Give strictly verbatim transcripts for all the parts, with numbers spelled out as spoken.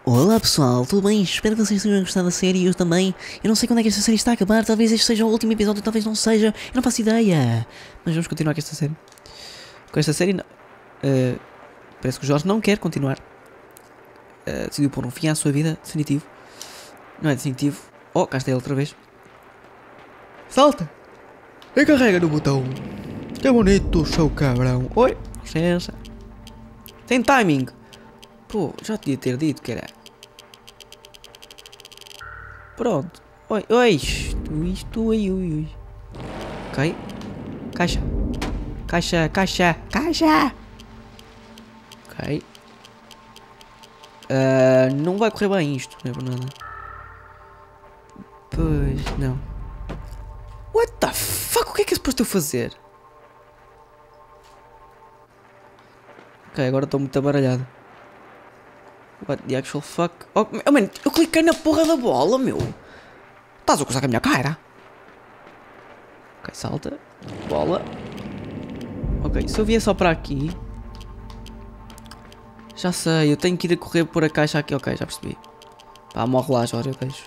Olá pessoal, tudo bem? Espero que vocês tenham gostado da série e eu também. Eu não sei quando é que esta série está a acabar, talvez este seja o último episódio, talvez não seja, eu não faço ideia. Mas vamos continuar com esta série. Com esta série, uh, parece que o Jorge não quer continuar. Uh, decidiu pôr um fim à sua vida, definitivo. Não é definitivo. Oh, cá está ele outra vez. Salta! E carrega no botão. Que bonito, seu cabrão. Oi, licença. Tem timing. Pô, já te ia ter dito que era. Pronto. Oi, oi, isto, isto, ui, ui, ui. Ok. Caixa. Caixa, caixa, caixa. Ok. Uh, não vai correr bem isto, não é por nada. Pois, não. What the fuck? O que é que é suposto eu fazer? Ok, agora estou muito abaralhado. What the actual fuck? Oh, oh man, eu cliquei na porra da bola, meu. Estás a gozar com a minha cara? Ok, salta. Bola. Ok, se eu vier só para aqui. Já sei, eu tenho que ir a correr por a caixa aqui. Ok, já percebi. Pá, morre lá, Jorge, eu deixo.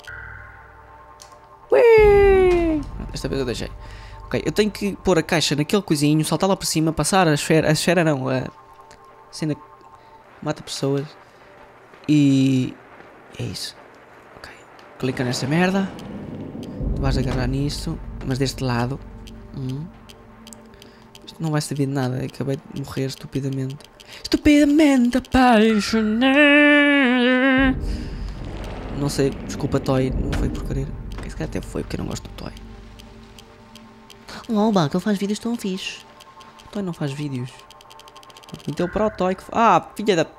Ui! Esta vez eu deixei. Ok, eu tenho que pôr a caixa naquele coisinho, saltar lá por cima, passar a esfera. A esfera não, a cena que mata pessoas. E é isso. Ok. Clica nessa merda. Tu vais agarrar nisso. Mas deste lado. Hum. Isto não vai servir de nada. Acabei de morrer estupidamente. Estupidamente apaixonado. Não sei. Desculpa, Toy. Não foi por querer. Esse cara até foi porque eu não gosto do Toy. Oh, Baco, ele faz vídeos tão fixe. O Toy não faz vídeos. Então para o Toy que... Ah, filha da...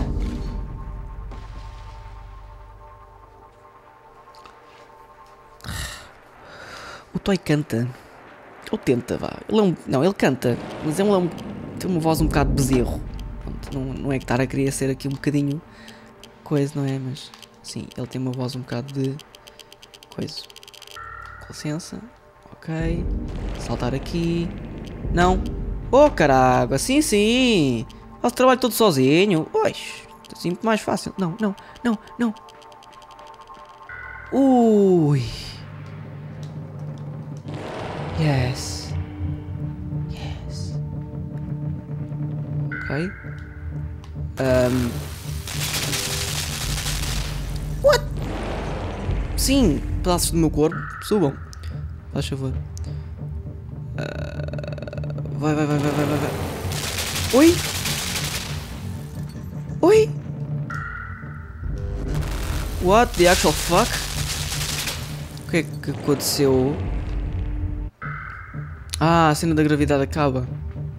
O Toy canta. Ou tenta, vá. Ele é um... Não, ele canta. Mas ele é um... tem uma voz um bocado de bezerro. Pronto, não, não é que estar a querer ser aqui um bocadinho... coisa, não é? Mas... sim, ele tem uma voz um bocado de... coisa. Com licença. Ok. Saltar aqui. Não. Oh, caralho. Sim, sim. Faço o trabalho todo sozinho. Oix. Assim muito mais fácil. Não, não, não, não. Ui. Yes. Yes. Ok. Um. What? Sim, pedaços do meu corpo. Subam. Faz favor. Uh, vai, vai, vai, vai, vai, vai, vai. Oi? Oi? What the actual fuck? O que é que aconteceu? Ah, a cena da gravidade acaba.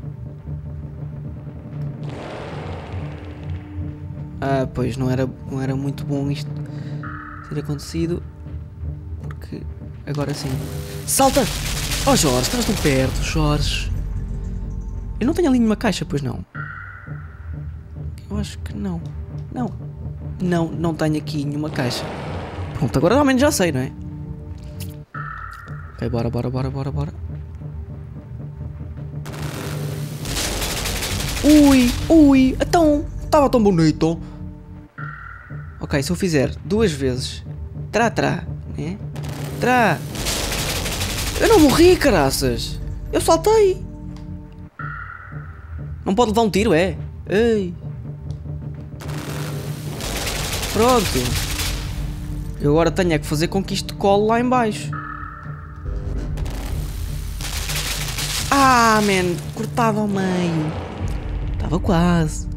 Ah, pois, não era, não era muito bom isto ter acontecido. Porque agora sim. Salta! Oh Jorge, estavas tão perto, Jorge. Eu não tenho ali nenhuma caixa, pois não? Eu acho que não. Não. Não, não tenho aqui nenhuma caixa. Pronto, agora realmente já sei, não é? Ok, bora, bora, bora, bora, bora. Ui, ui, então, estava tão bonito. Ok, se eu fizer duas vezes, trá, trá, né? Trá. Eu não morri, caraças. Eu saltei. Não pode levar um tiro, é? Ei. Pronto. Eu agora tenho é que fazer com que isto cole lá em baixo. Ah, man, cortava ao meio. Estava quase.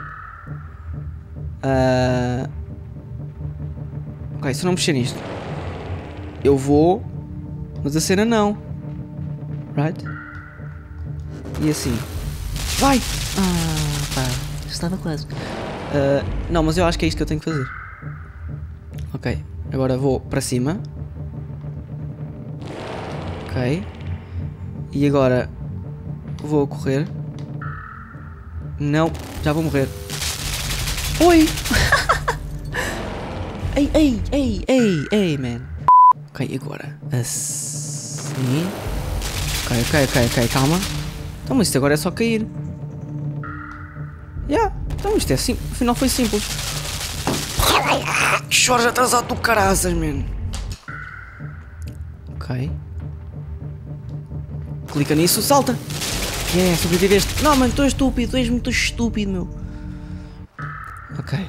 Uh... Ok, se eu não mexer nisto, eu vou, mas a cena não. Right? E assim. Vai! Ah, pá, estava quase. Uh, não, mas eu acho que é isto que eu tenho que fazer. Ok, agora vou para cima. Ok. E agora vou correr. Não, já vou morrer. Oi! Ei, ei, ei, ei, ei, man. Ok, agora assim. Ok, ok, ok, ok, calma. Então, mas isto agora é só cair. Yeah, então isto é simples. Afinal foi simples. Jorge atrasado do caraças, mano. Ok. Clica nisso, salta. Yeah, sobreviveste. Não, mano, tu és estúpido, tu és muito estúpido, meu. Ok.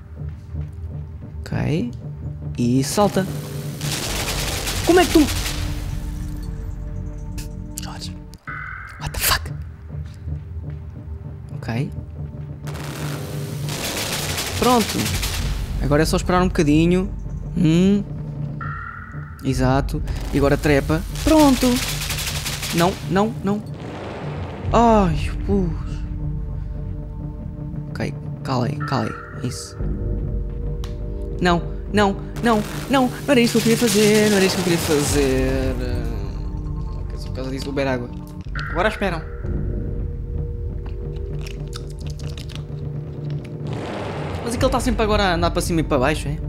Ok. E salta. Como é que tu... Jorge. What the fuck? Ok. Pronto. Agora é só esperar um bocadinho. Hum. Exato. E agora trepa. Pronto. Não, não, não. Ai, pus. Ok, calei, calei. Isso. Não, não, não, não. Não era isso que eu queria fazer. Não era isso que eu queria fazer. Por causa disso, beber água. Agora esperam. Mas aquele está sempre agora a andar para cima e para baixo, é?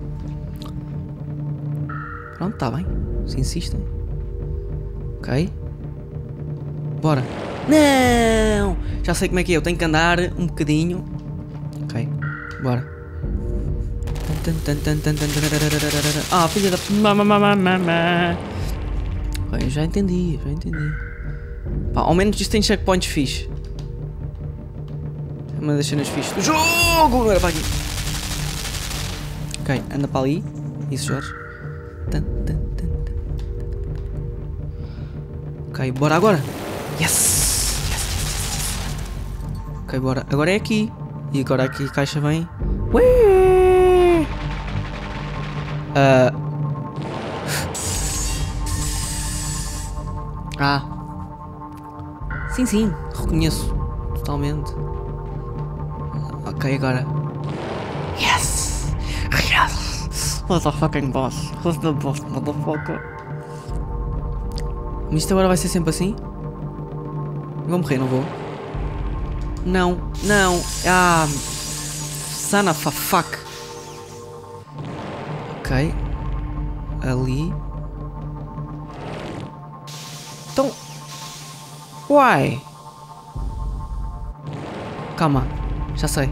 Pronto, está bem. Se insistem. Ok. Bora. Não! Já sei como é que é. Eu tenho que andar um bocadinho. Ok. Bora. Ah, filha da... Ok, já entendi. Já entendi. Pá, ao menos isto tem checkpoints fixe. É uma das cenas fixes do jogo. Não era para aqui. Ok, anda para ali. Isso, Jorge. Ok, bora agora. Yes! Yes, yes, yes. Ok, bora. Agora é aqui. E agora aqui a caixa vem. Ué! Uh... Ah. Sim, sim. Reconheço. Totalmente. Ok, agora. Yes! Yes! What the fucking boss? Who's the boss, motherfucker? Mas isto agora vai ser sempre assim? Vou morrer, não vou? Não, não. Ah, son of a fuck. Ok. Ali. Então. Why? Calma. Já sei.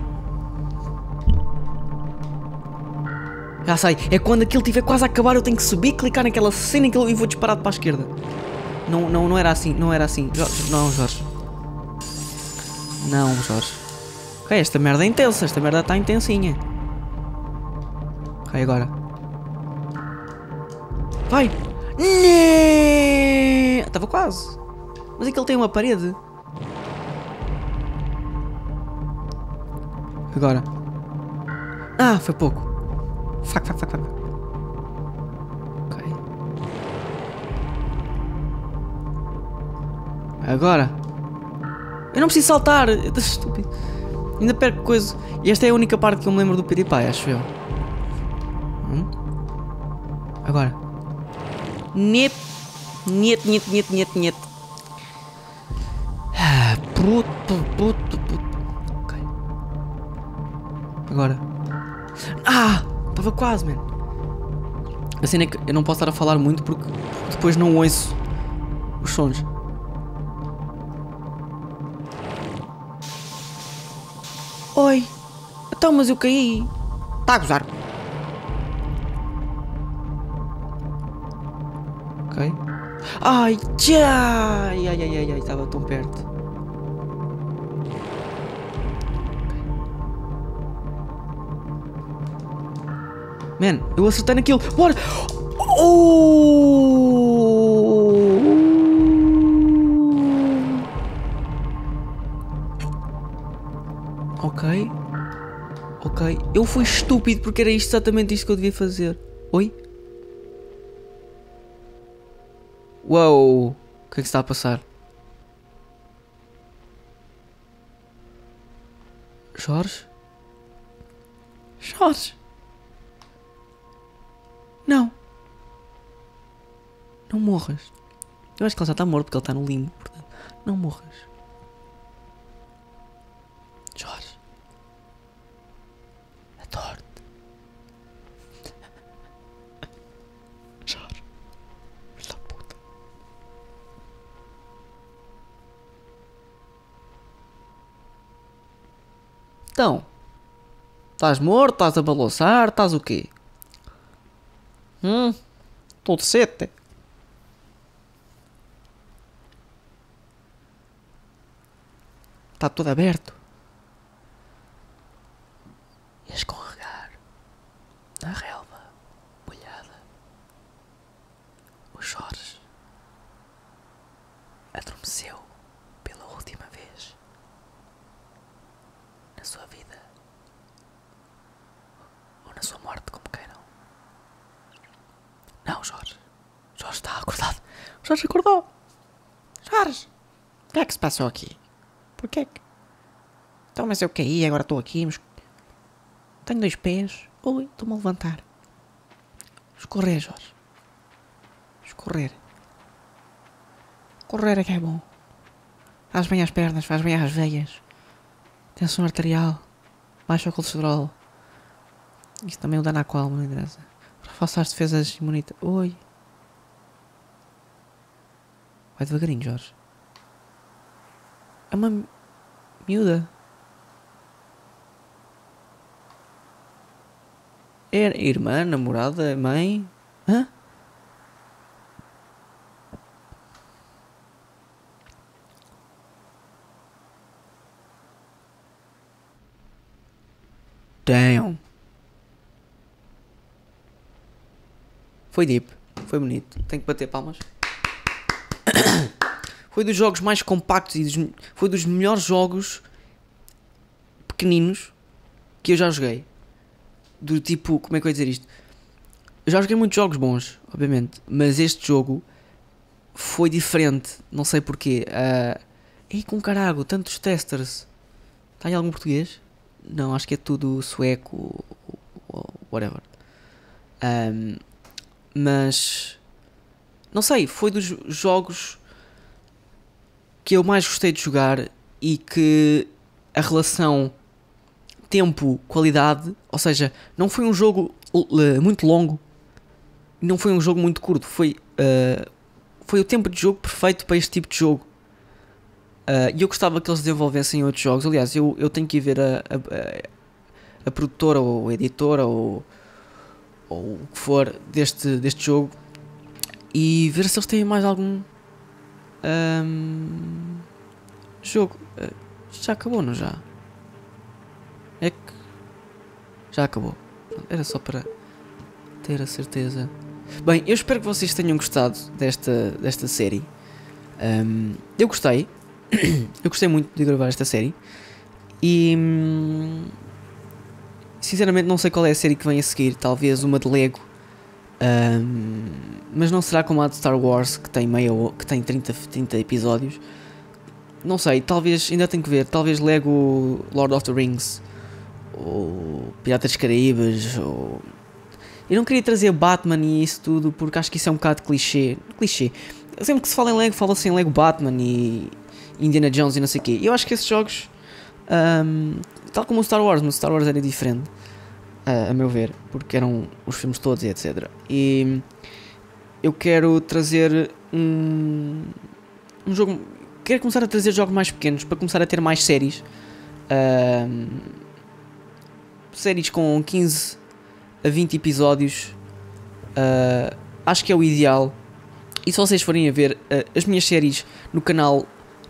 Já sei. É quando aquilo estiver quase a acabar, eu tenho que subir, clicar naquela cena e vou disparar para a esquerda. Não, não, não era assim, não era assim. Jorge, não, Jorge. Não, Jorge. Ok, esta merda é intensa, esta merda está intensinha. Ok, agora. Vai! Estava quase. Mas é que ele tem uma parede. Agora. Ah, foi pouco. Fuck, fuck, fuck, fuck. Ok. Agora. Eu não preciso saltar. Eu tô estúpido. Ainda perco coisa. E esta é a única parte que eu me lembro do PewDiePie, acho eu. Hum? Agora. Net. Net, net, net, net, net. Ah, puto, puto, puto. Ok. Agora. Ah! Estava quase, mano. A cena é que eu não posso estar a falar muito porque depois não ouço os sons. Oi. Então, mas eu caí. Está a gozar. Ok. Ai, já. Ai, ai, ai, ai, estava tão perto. Man, eu acertei naquilo. Bora! Oh! Ok. Ok. Eu fui estúpido porque era isto, exatamente isto que eu devia fazer. Oi? Uou! O que é que está a passar? Jorge? Jorge? Não. Não morras. Eu acho que ele já está morto porque ele está no limbo. Portanto, não morras. Jorge. Adoro-te. Jorge. Filho da puta. Então. Estás morto? Estás a balançar? Estás o quê? Hum? Estou de sete. Está tudo aberto. E a escorregar na relva molhada. O Jorge adormeceu pela última vez na sua vida, ou na sua morte, como queiram. Não, Jorge. Jorge está acordado. Jorge acordou. Jorge, o que é que se passou aqui? Porquê que? Então, mas eu caí, agora estou aqui, mas... Tenho dois pés. Ui, estou-me a levantar. Escorrer, Jorge. Escorrer. Correr é que é bom. Faz bem às pernas, faz bem às veias. Tensão arterial. Baixa o colesterol. Isso também o dá na qual, não interessa. Reforça as defesas imunitárias. Ui. Vai devagarinho, Jorge. É uma miúda. É irmã, namorada, mãe? Hã? Damn. Foi deep. Foi bonito. Tenho que bater palmas. Foi dos jogos mais compactos e dos, foi dos melhores jogos pequeninos que eu já joguei. Do tipo, como é que eu ia dizer isto? Eu já joguei muitos jogos bons, obviamente, mas este jogo foi diferente, não sei porquê. Uh, e com carago, tantos testers. Está em algum português? Não, acho que é tudo sueco ou whatever. Um, mas não sei, foi dos jogos que eu mais gostei de jogar e que a relação tempo-qualidade, ou seja, não foi um jogo uh, muito longo, não foi um jogo muito curto, foi, uh, foi o tempo de jogo perfeito para este tipo de jogo. E uh, eu gostava que eles desenvolvessem outros jogos. Aliás, eu, eu tenho que ir ver a, a, a, a produtora ou a editora ou, ou o que for deste, deste jogo e ver se eles têm mais algum um, jogo. Uh, já acabou, não já? É que já acabou. Era só para ter a certeza. Bem, eu espero que vocês tenham gostado desta, desta série. Um, eu gostei. Eu gostei muito de gravar esta série. E sinceramente não sei qual é a série que vem a seguir. Talvez uma de Lego. Um, mas não será como a de Star Wars, que tem, meio, que tem trinta, trinta episódios. Não sei, talvez, ainda tenho que ver. Talvez Lego Lord of the Rings, ou Piratas dos Caraíbas, ou... Eu não queria trazer Batman e isso tudo, porque acho que isso é um bocado clichê. Clichê. Sempre que se fala em Lego, fala-se em Lego Batman e Indiana Jones e não sei o quê. Eu acho que esses jogos, um, tal como o Star Wars, mas o Star Wars era diferente, uh, a meu ver, porque eram os filmes todos e etcétera. E eu quero trazer um, um jogo... Quero começar a trazer jogos mais pequenos, para começar a ter mais séries. Um, séries com quinze a vinte episódios. Uh, acho que é o ideal. E se vocês forem a ver, uh, as minhas séries no canal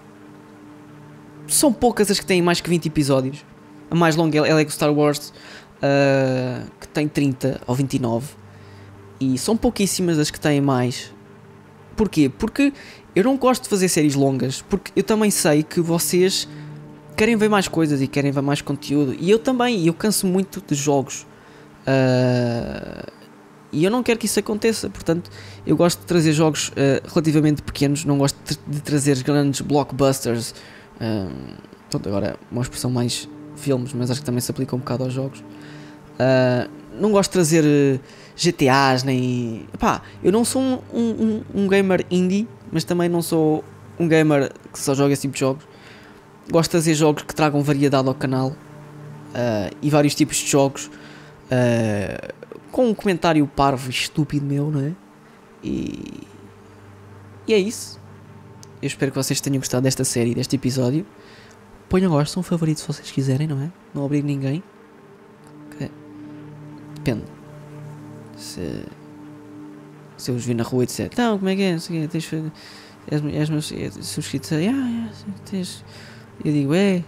são poucas as que têm mais que vinte episódios. A mais longa é Lego Star Wars, uh, que tem trinta ou vinte e nove. E são pouquíssimas as que têm mais. Porquê? Porque eu não gosto de fazer séries longas, porque eu também sei que vocês querem ver mais coisas e querem ver mais conteúdo. E eu também, eu canso muito de jogos. Uh, e eu não quero que isso aconteça. Portanto, eu gosto de trazer jogos uh, relativamente pequenos. Não gosto de, de trazer grandes blockbusters. Uh, pronto, agora uma expressão mais filmes, mas acho que também se aplica um bocado aos jogos. Uh, não gosto de trazer uh, G T As, nem... Epá, eu não sou um, um, um gamer indie, mas também não sou um gamer que só joga esse tipo de jogos. Gosto de trazer jogos que tragam variedade ao canal, uh, e vários tipos de jogos, uh, com um comentário parvo e estúpido meu, não é? E, e é isso. Eu espero que vocês tenham gostado desta série, deste episódio. Ponham gosto, são um favorito se vocês quiserem, não é? Não obrigo ninguém. Depende. Se, se eu os vi na rua e disser, então, como é que é? Não sei o quê, tens, és, és meu subscrito, ah, yeah, tens. Eu digo, é.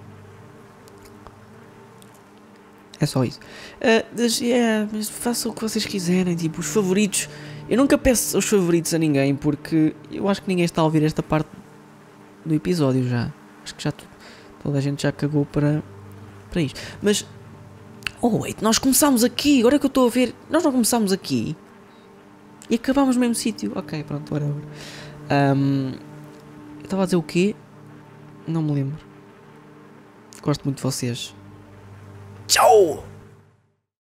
É só isso. Uh, mas, yeah, mas façam o que vocês quiserem, tipo, os favoritos. Eu nunca peço os favoritos a ninguém, porque eu acho que ninguém está a ouvir esta parte do episódio já. Acho que já toda a gente já cagou para, para isto. Mas, oh wait, nós começámos aqui, agora que eu estou a ver, nós não começámos aqui e acabámos no mesmo sítio. Ok, pronto, whatever. Um, eu estava a dizer o quê? Não me lembro. Gosto muito de vocês. Tchau!